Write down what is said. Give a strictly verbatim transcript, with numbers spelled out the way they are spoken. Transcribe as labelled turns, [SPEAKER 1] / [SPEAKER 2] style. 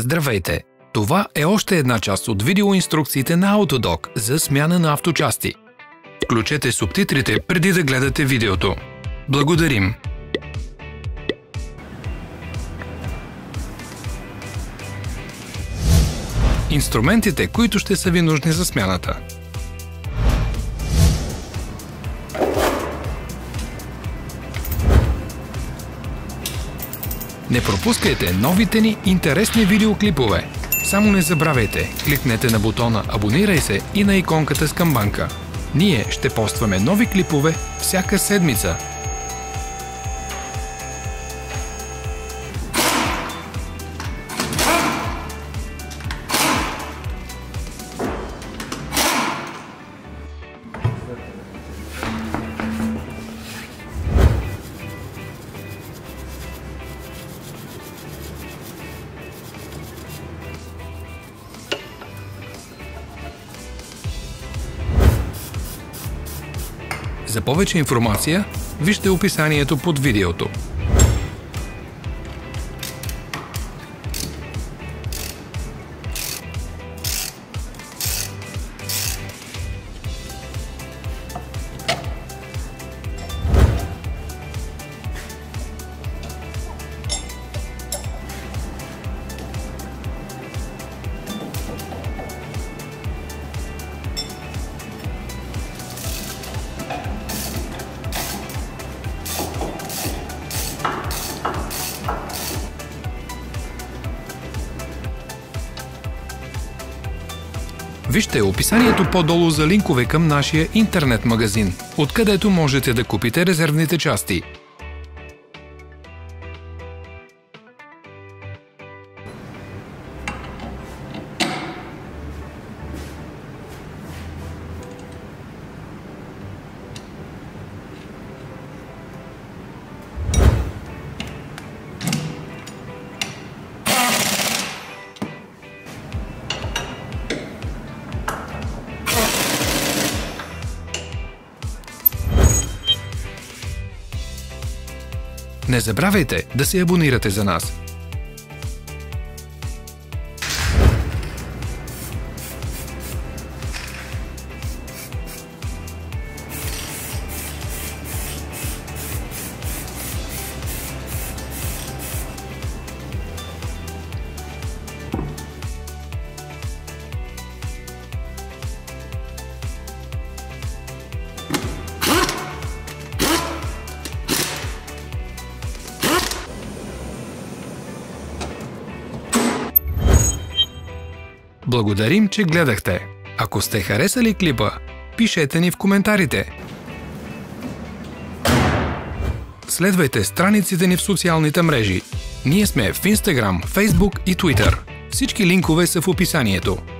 [SPEAKER 1] Здравейте! Това е още една част от видеоинструкциите на Autodoc за смяна на авточасти. Включете субтитрите преди да гледате видеото. Благодарим! Инструментите, които ще са ви нужни за смяната. Не пропускайте новите ни интересни видеоклипове. Само не забравяйте, кликнете на бутона "Абонирай се" и на иконката с камбанка. Ние ще постваме нови клипове всяка седмица. За повече информация, вижте описанието под видеото. Вижте описанието по-долу за линкове към нашия интернет магазин, откъдето можете да купите резервните части. Не забравяйте да се абонирате за нас. Благодарим, че гледахте! Ако сте харесали клипа, пишете ни в коментарите. Следвайте страниците ни в социалните мрежи. Ние сме в Instagram, Facebook и Twitter. Всички линкове са в описанието.